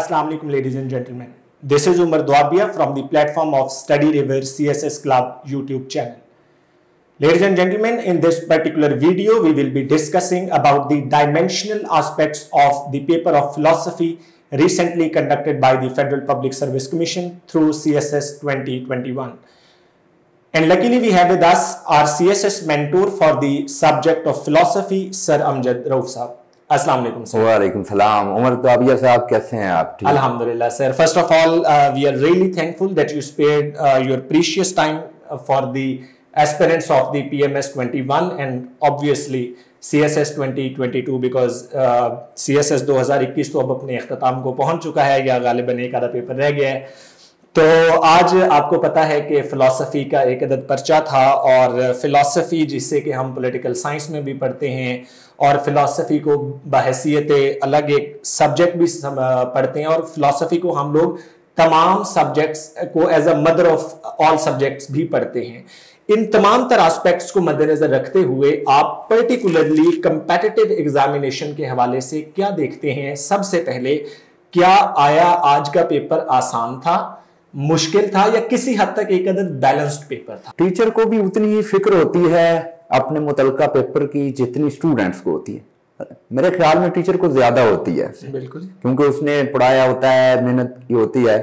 Assalamu alaikum, ladies and gentlemen. This is Umar Dwabia from the platform of Study River CSS Club YouTube channel. Ladies and gentlemen, in this particular video, we will be discussing about the dimensional aspects of the paper of philosophy recently conducted by the Federal Public Service Commission through CSS 2021. And luckily we have with us our CSS mentor for the subject of philosophy, Sir Amjad Rauf Sahab. Assalamu alaikum sir. वालेकुम सलाम. उमर दवाबिया साहब कैसे हैं आप? ठीक. Alhamdulillah sir. First of all, we are really thankful that you spared your precious time for the aspirants of the PMS 21 and obviously CSS 2022 because CSS 2021 तो अब अपने अख्ताम को पहुंच चुका है या गालिबन एक आधा पेपर रह गया है. तो आज आपको पता है कि फ़िलासफ़ी का एक अदद पर्चा था और फ़िलासफ़ी जिससे कि हम पॉलिटिकल साइंस में भी पढ़ते हैं और फ़िलासफ़ी को बहैसियत अलग एक सब्जेक्ट भी पढ़ते हैं और फ़िलासफ़ी को हम लोग तमाम सब्जेक्ट्स को as a mother of all subjects भी पढ़ते हैं. इन तमाम तरह एस्पेक्ट्स को मद्देनजर रखते हुए आप पर्टिकुलरली कंपेटिटिव एग्जामिनेशन के हवाले से क्या देखते हैं? सबसे पहले क्या आया आज का पेपर आसान था, मुश्किल था या किसी हद तक एक अदद बैलेंस्ड पेपर था? टीचर को भी उतनी ही फिक्र होती है अपने मुतलका पेपर की जितनी स्टूडेंट्स को होती है. मेरे ख्याल में टीचर को ज्यादा होती है. बिल्कुल, क्योंकि उसने पढ़ाया होता है, मेहनत की होती है.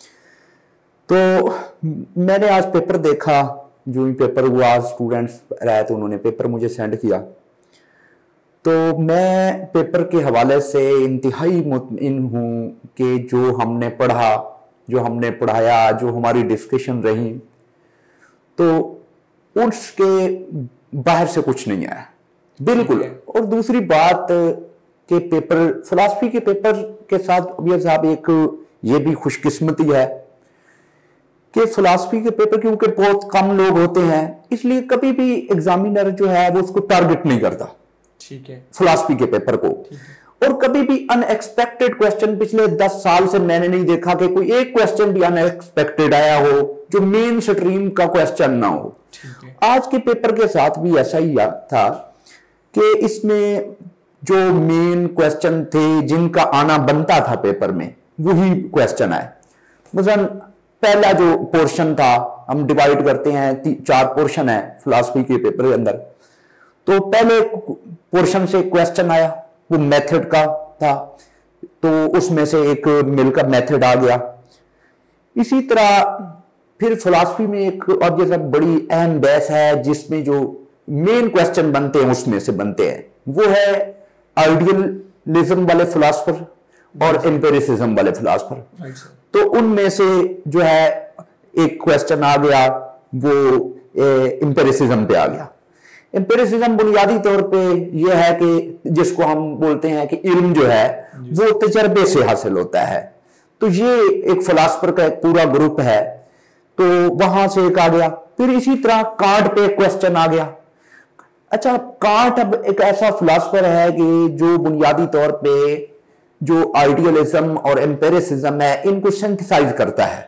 तो मैंने आज पेपर देखा, जो ही पेपर हुआ स्टूडेंट्स रहे तो उन्होंने पेपर मुझे सेंड किया. तो मैं पेपर के हवाले से इंतहाई मुतमिन हूँ कि जो हमने पढ़ा, जो हमने पढ़ाया, जो हमारी डिस्कशन रही, तो उसके बाहर से कुछ नहीं आया बिल्कुल. और दूसरी बात के पेपर, फिलॉसफी के पेपर के साथ अभी साहब एक ये भी खुशकिस्मती है कि फिलॉसफी के पेपर क्योंकि बहुत कम लोग होते हैं इसलिए कभी भी एग्जामिनर जो है वो उसको टारगेट नहीं करता. ठीक है, फिलॉसफी के पेपर को. और कभी भी अनएक्सपेक्टेड क्वेश्चन पिछले 10 साल से मैंने नहीं देखा कि कोई एक क्वेश्चन भी अनएक्सपेक्टेड आया हो जो मेन स्ट्रीम का क्वेश्चन ना हो. आज के पेपर के साथ भी ऐसा ही था कि इसमें जो मेन क्वेश्चन थे जिनका आना बनता था पेपर में वही क्वेश्चन आए. मसलन पहला जो पोर्शन था, हम डिवाइड करते हैं 4 पोर्शन है फिलॉसफी के पेपर के अंदर. तो पहले पोर्शन से क्वेश्चन आया, वो मेथड का था, तो उसमें से एक मिल का मेथड आ गया. इसी तरह फिर फिलॉसफी में एक और जैसा बड़ी अहम बहस है जिसमें जो मेन क्वेश्चन बनते हैं उसमें से बनते हैं, वो है आइडियलिज्म वाले फिलॉसफर और एम्पिरिसिज्म वाले फिलॉसफर. तो उनमें से जो है एक क्वेश्चन आ गया, वो एम्पिरिसिज्म पे आ गया. एम्पिरिसिज्म बुनियादी तौर पे यह है कि जिसको हम बोलते हैं कि इल्म जो है वो तजर्बे से हासिल होता है. तो ये एक फिलॉसफर का एक पूरा ग्रुप है, तो वहां से एक आ गया. फिर इसी तरह कांट पे क्वेश्चन आ गया. अच्छा, कांट अब एक ऐसा फिलॉसफर है कि जो बुनियादी तौर पे जो आइडियलिज्म और एम्पिरिसिज्म है इनको सिंथेसाइज करता है.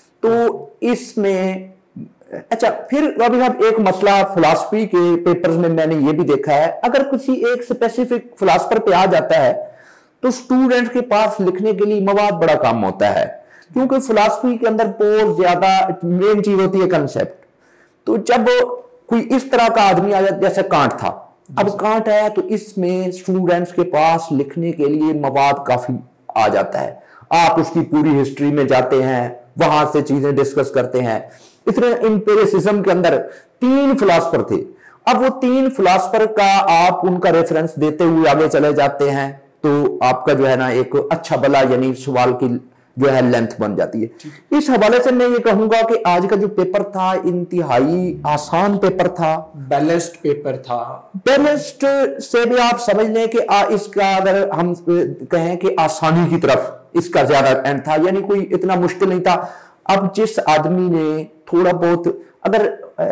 तो इसमें अच्छा, फिर अभी अब एक मसला फिलॉसफी के पेपर्स में मैंने ये भी देखा है, अगर किसी एक स्पेसिफिक फिलॉसफर पे आ जाता है तो स्टूडेंट के पास लिखने के लिए मवाद बड़ा कम होता है, क्योंकि फिलॉसफी के अंदर बहुत ज्यादा मेन चीज होती है कंसेप्ट. तो जब कोई इस तरह का आदमी आ जाता, जैसे कांट था, अब कांट आया तो इसमें स्टूडेंट्स के पास लिखने के लिए मवाद काफी आ जाता है. आप उसकी पूरी हिस्ट्री में जाते हैं, वहां से चीजें डिस्कस करते हैं. इस तरह एम्पिरिसिज्म के अंदर 3 फिलॉसफर थे. अब वो 3 फिलॉसफर का आप उनका रेफरेंस देते हुए आगे चले जाते हैं तो आपका जो है ना एक अच्छा भला यानी सवाल की जो है लेंथ बन जाती है. इस हवाले से मैं ये कहूंगा कि आज का जो पेपर था इंतहाई आसान पेपर था, बैलेंस्ड पेपर था. बैलेंस्ड से भी आप समझ लें कि इसका अगर हम कहें कि आसानी की तरफ इसका ज्यादा एंड था, यानी कोई इतना मुश्किल नहीं था. अब जिस आदमी ने थोड़ा बहुत अगर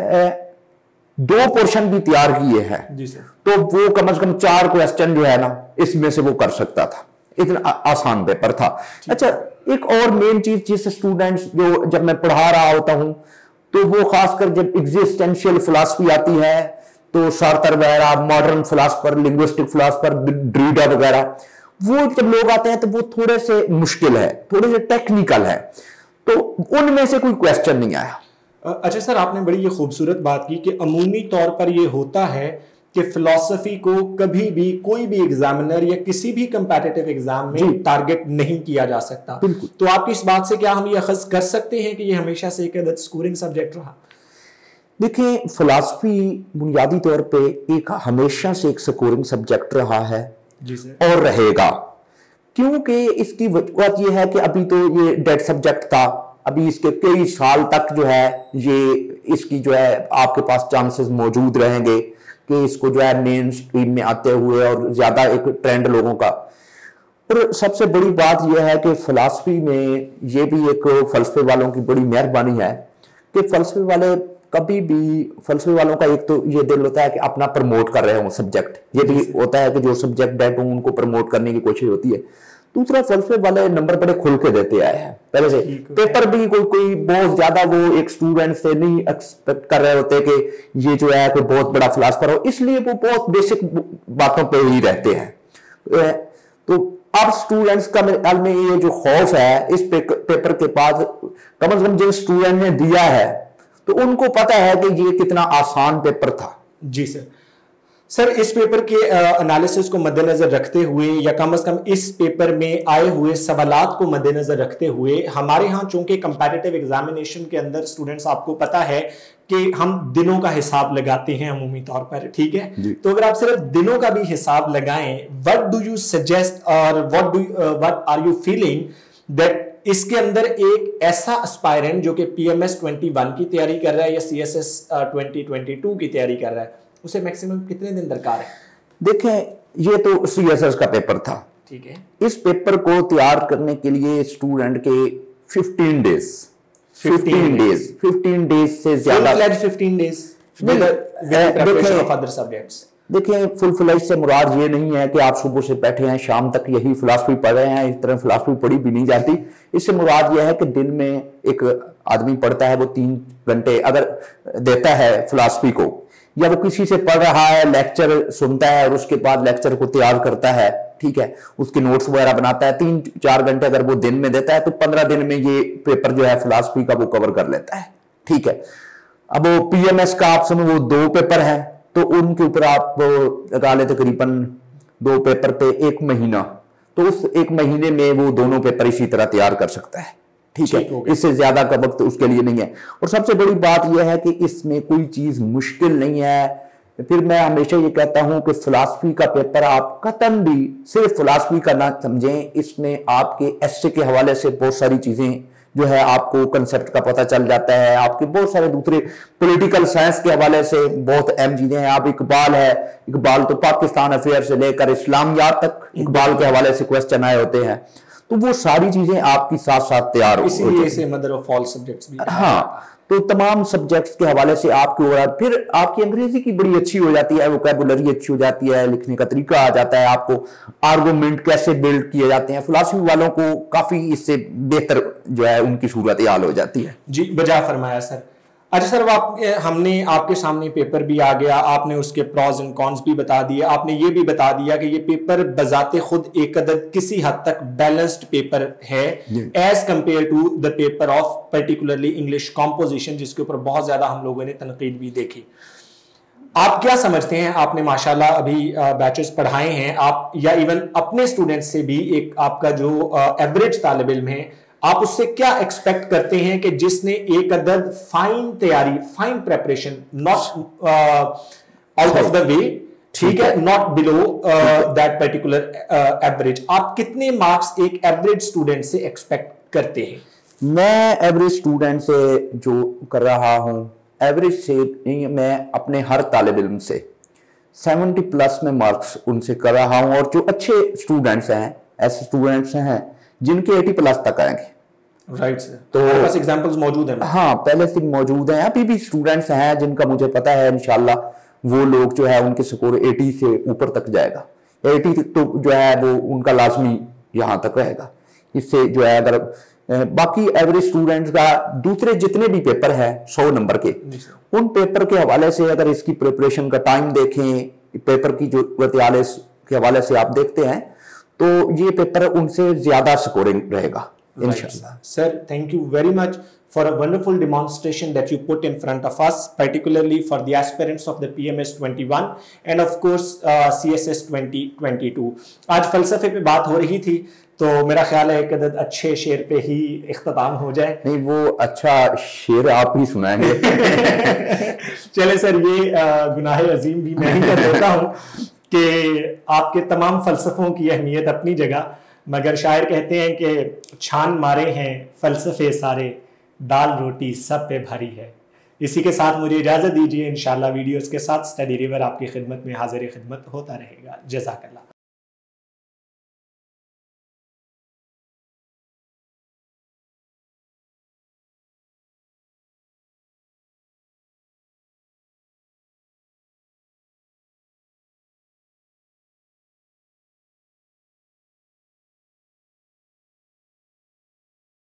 2 पोर्शन भी तैयार किए हैं तो वो कम से कम 4 क्वेश्चन जो है ना इसमें से वो कर सकता था. इतना आसान पेपर था. अच्छा, एक और मेन चीज जिस स्टूडेंट्स जो जब मैं पढ़ा रहा होता हूं तो वो खासकर जब एग्जिस्टेंशियल फिलॉसफी आती है तो सार्थर वगैरह, modern philosopher, linguistic philosopher, Derrida वगैरह, वो जब लोग आते हैं तो वो थोड़े से मुश्किल है, थोड़े से टेक्निकल है, तो उनमें से कोई क्वेश्चन नहीं आया। अच्छा सर, आपने बड़ी ये खूबसूरत बात की कि अमूमी तौर पर ये होता है कि फिलॉसफी को कभी भी कोई भी एग्जामिनर या किसी भी कंपेटिटिव एग्जाम में टारगेट नहीं किया जा सकता। तो आपकी इस बात से क्या हम ये अखज़ कर सकते हैं कि ये हमेशा से एक स्कोरिंग सब्जेक्ट रहा? देखिए, फिलॉसफी बुनियादी तौर पे एक हमेशा से एक स्कोरिंग सब्जेक्ट रहा है जी सर, और रहेगा, क्योंकि इसकी वजह यह है कि अभी तो ये डेड सब्जेक्ट था, अभी इसके कई साल तक जो है ये इसकी जो है आपके पास चांसेस मौजूद रहेंगे कि इसको जो है मेन स्ट्रीम में आते हुए और ज्यादा एक ट्रेंड लोगों का। और सबसे बड़ी बात यह है कि फिलॉसफी में ये भी एक फलसफे वालों की बड़ी मेहरबानी है कि फलसफे वाले कभी भी, फलसफे वालों का एक तो ये दिल होता है कि अपना प्रमोट कर रहे हो सब्जेक्ट, ये भी होता है कि जो सब्जेक्ट डेट हो उनको प्रमोट करने की कोशिश होती है। दूसरा, फलसफे वाले नंबर बड़े खुल के देते आए हैं पहले से, पेपर भी कोई बहुत ज्यादा वो एक स्टूडेंट से नहीं एक्सपेक्ट कर रहे होते कि ये जो है कोई बहुत बड़ा फिलॉसफर हो, इसलिए वो बहुत बेसिक बातों पे ही रहते हैं। तो अब स्टूडेंट्स का मेरे ख्याल में ये जो खौफ है इस पेपर के बाद, कम से कम जिन स्टूडेंट ने दिया है तो उनको पता है कि ये कितना आसान पेपर था। जी सर। सर, इस पेपर के एनालिसिस को मद्देनजर रखते हुए या कम से कम इस पेपर में आए हुए सवालात को मद्देनजर रखते हुए, हमारे यहाँ चूंकि कंपैरेटिव एग्जामिनेशन के अंदर स्टूडेंट्स, आपको पता है कि हम दिनों का हिसाब लगाते हैं अमूमी तौर पर, ठीक है? तो अगर आप सिर्फ दिनों का भी हिसाब लगाएं, व्हाट डू यू सजेस्ट और what are you feeling that इसके अंदर एक ऐसा एस्पायरेंट जो कि PMS 21 की तैयारी कर रहा है या CSS 2022 की तैयारी कर रहा है, उसे मैक्सिमम कितने दिन दरकार है? देखें, ये तो CSS का पेपर था, ठीक है। इस पेपर को तैयार करने के लिए स्टूडेंट के 15 डेज से ज्यादा, 15 डेज अदर सब्जेक्ट्स। देखिए, फुल फ्लेज से मुराद ये नहीं है कि आप सुबह से बैठे हैं शाम तक यही फिलॉसफी पढ़ रहे हैं, इस तरह फिलॉसफी पढ़ी भी नहीं जाती। इससे मुराद यह है कि दिन में एक आदमी पढ़ता है, वो 3 घंटे अगर देता है फिलॉसफी को, या वो किसी से पढ़ रहा है, लेक्चर सुनता है और उसके बाद लेक्चर को तैयार करता है, ठीक है, उसके नोट्स वगैरह बनाता है, 3-4 घंटे अगर वो दिन में देता है तो 15 दिन में ये पेपर जो है फिलॉसफी का वो कवर कर लेता है, ठीक है। अब वो PMS का आप समझ वो 2 पेपर है, तो उनके ऊपर आप लगा ले तकरीबन 2 पेपर पे 1 महीना, तो उस 1 महीने में वो दोनों पेपर इसी तरह तैयार कर सकता है, ठीक है। इससे ज्यादा का वक्त उसके लिए नहीं है। और सबसे बड़ी बात यह है कि इसमें कोई चीज मुश्किल नहीं है। फिर मैं हमेशा ये कहता हूं कि फिलॉसफी का पेपर आप कतन भी सिर्फ फिलॉसफी का ना समझें, इसमें आपके एस्से के हवाले से बहुत सारी चीजें जो है आपको कंसेप्ट का पता चल जाता है, आपके बहुत सारे दूसरे पॉलिटिकल साइंस के हवाले से बहुत अहम चीजें हैं। आप इकबाल है, इकबाल तो पाकिस्तान अफेयर से लेकर इस्लामियात तक इकबाल के हवाले से क्वेश्चन आए होते हैं, तो वो सारी चीजें आपकी साथ साथ तैयार इसीलिए इसे मदर ऑफ ऑल सब्जेक्ट्स भी। हाँ, तो तमाम सब्जेक्ट्स के हवाले से आपकी फिर आपकी अंग्रेजी की बड़ी अच्छी हो जाती है, वोकैबुलरी अच्छी हो जाती है, लिखने का तरीका आ जाता है, आपको आर्गुमेंट कैसे बिल्ड किए जाते हैं, फिलॉसफी वालों को काफी इससे बेहतर जो है उनकी सूरत हाल हो जाती है। जी, बजा फरमाया सर। अच्छा सर, हमने आपके सामने पेपर भी आ गया, आपने उसके प्रॉज एंड कॉन्स भी बता दिए, आपने ये भी बता दिया कि ये पेपर बजाते खुद एक अदद किसी हद तक बैलेंस्ड पेपर है as compare to the paper of particularly English composition, जिसके ऊपर बहुत ज्यादा हम लोगों ने तनकीद भी देखी। आप क्या समझते हैं, आपने माशाल्लाह अभी बैचेस पढ़ाए हैं, आप या इवन अपने स्टूडेंट्स से भी एक आपका जो एवरेज तालिब इल्म है, आप उससे क्या एक्सपेक्ट करते हैं कि जिसने एक अदद फाइन तैयारी, fine preparation, not out of the way, ठीक है, not below that particular average, आप कितने मार्क्स एक एवरेज स्टूडेंट से एक्सपेक्ट करते हैं? मैं एवरेज स्टूडेंट से जो कर रहा हूं, एवरेज से नहीं, मैं अपने हर तालिब इल्म से 70+ में मार्क्स उनसे कर रहा हूं, और जो अच्छे स्टूडेंट्स हैं, ऐसे स्टूडेंट्स हैं जिनके 80+ तक आएंगे। राइट सर, तो हमारे पास एग्जांपल्स मौजूद हैं। हाँ, पहले से मौजूद हैं, अभी भी स्टूडेंट्स हैं जिनका मुझे पता है इंशाल्लाह वो लोग जो है उनके स्कोर 80 से ऊपर तक जाएगा, 80 तक तो जो है वो उनका लाजमी यहां तक रहेगा। इससे जो है अगर बाकी एवरेज स्टूडेंट्स का दूसरे जितने भी पेपर है 100 नंबर के, उन पेपर के हवाले से अगर इसकी प्रिपरेशन का टाइम देखें, पेपर की जो के हवाले से आप देखते हैं, तो ये पेपर उनसे ज्यादा स्कोरिंग रहेगा इंशाल्लाह। Sir, thank you very much for a wonderful demonstration that you put in front of us, particularly for the aspirants of the PMS 21 and of course CSS 2022. आज फलसफे पे बात हो रही थी तो मेरा ख्याल है एक अदद अच्छे शेर पे ही इख्तिताम हो जाए। नहीं, वो अच्छा शेर आप ही सुनाएंगे। चले सर, ये गुनाह अजीम भी मैं ही कर देता हूँ कि आपके तमाम फलसफों की अहमियत अपनी जगह, मगर शायर कहते हैं कि छान मारे हैं फलसफे सारे, दाल रोटी सब पे भारी है। इसी के साथ मुझे इजाज़त दीजिए, इंशाल्लाह वीडियोस के साथ स्टडी रिवर आपकी खिदमत में हाजिर खिदमत होता रहेगा। जज़ाकल्लाह।